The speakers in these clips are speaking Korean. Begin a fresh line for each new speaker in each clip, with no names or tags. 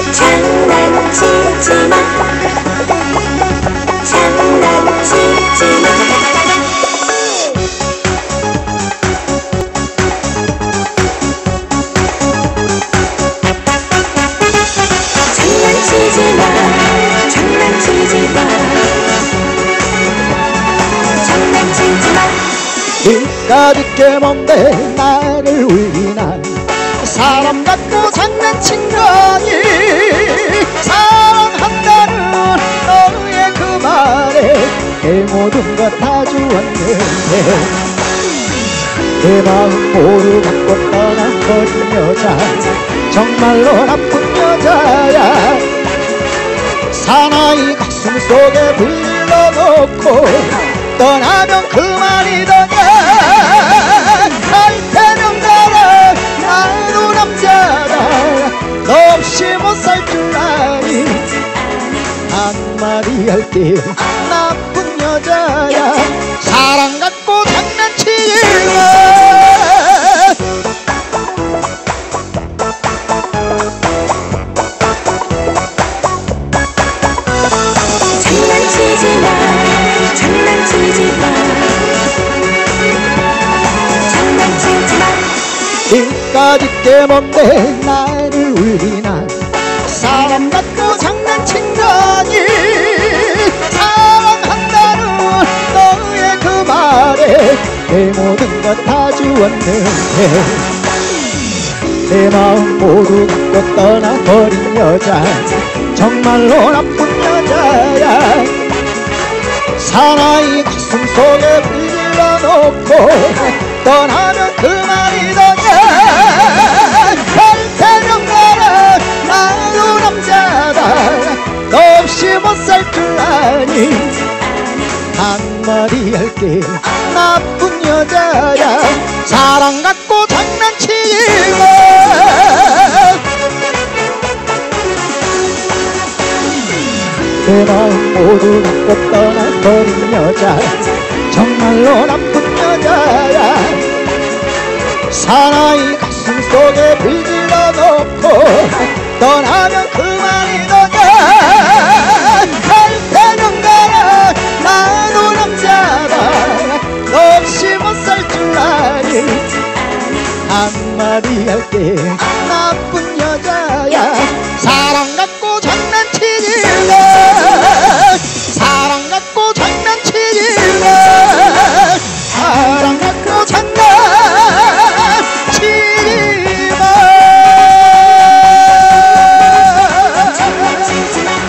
장난치지 마. 장난치지 마. 장난치지 마. 장난치지 마. 장난치지 마.
이까짓 게 뭔데 나를 위난 사람 갖고 장난친 거니. 사랑한다는 너의 그 말에 내 모든 것 다 주었는데 내 마음 모두 갖고 떠나버린 여자 정말로 나쁜 여자야. 사나이 가슴 속에 불러놓고 떠나면 그만이더냐. 갈 테면 가라. 나도 남자다. 너 없이 못 살 줄 아니. 한마디 할게 나쁜 여자야. 사랑 갖고 장난치지 마.
장난치지 마. 장난치지 마. 장난치지 마.
이까짓 게 뭔데 나를 위난 사람 갖고 장난친 거니. 사랑한다는 너의 그 말에 내 모든 것 다 주었는데 내 마음 모두 갖고 떠나버린 여자 정말로 나쁜 여자야. 사나이 가슴 속에 불러놓고 떠나면 그만이더냐. 갈 테면 가라. 나도 남자다. 너 없이 못 살 줄 아니. 한마디 할게 나쁜 여자야. 사랑 갖고 장난치지 마. 내 마음 모두 갖고 떠나버린 여자 정말로 나쁜 여자야. 사나이 가슴 속에 불질러놓고 떠나면 그만이더냐. 갈 테면 가라. 나도 남자다. 너 없이 못 살 줄 아니. 한마디 할게 나쁜 여자야. 사랑 갖고 장난치지 마. 사랑 갖고 장난치지 마. 사랑 갖고 장난치지 마.
장난치지 마.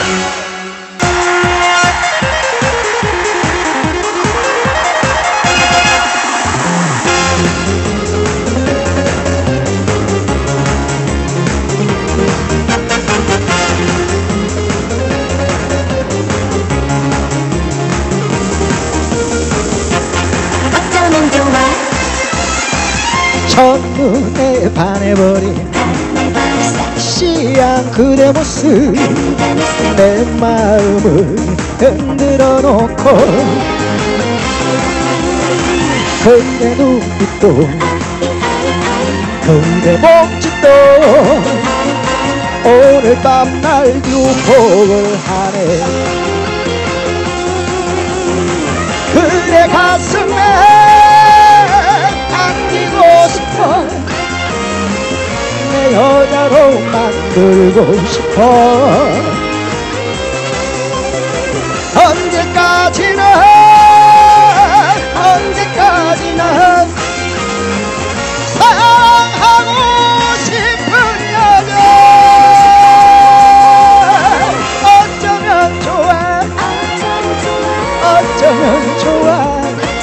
어쩌면 좋아.
첫눈에 반해버린 섹시한 그대 모습 내 마음을 흔들어 놓고 그대 눈빛도 그대 몸짓도 오늘 밤 날 유혹을 하네. 그대 가슴에 안기고 싶어. 내 여자로 만들고 싶어. 언제까지나 사랑하고 싶은 여자. 어쩌면 좋아. 어쩌면 좋아.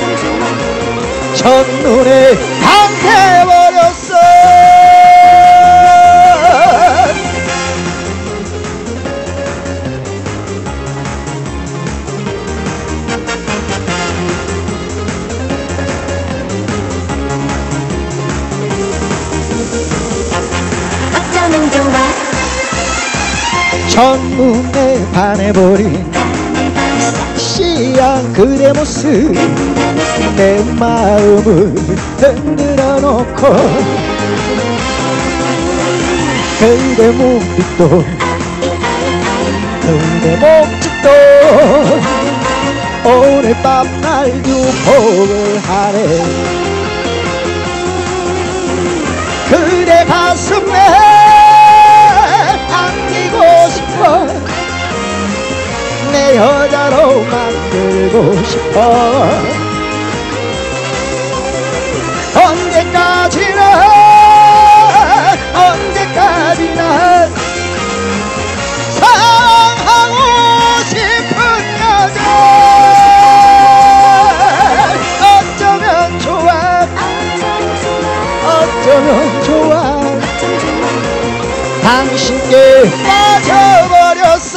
첫눈에 반해버렸어.
어쩌면 좋아.
첫눈에 반해버린 섹시한 그대 모습 내 마음을 흔들어 놓고 그대 몸빛도 그대 몸짓도 오늘 밤 날 유혹을 하네. 그대 가슴에 안기고 싶어 내 여자로 만들고 싶어. 언제까지나 사랑하고 싶은 여자. 어쩌면 좋아 어쩌면 좋아 당신께 빠져버렸어.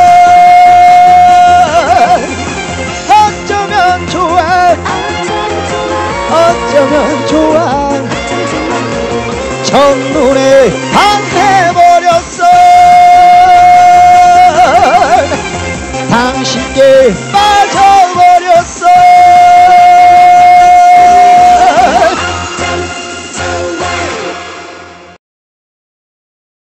어쩌면 좋아 어쩌면 좋아 첫눈에 반해버렸어. 당신께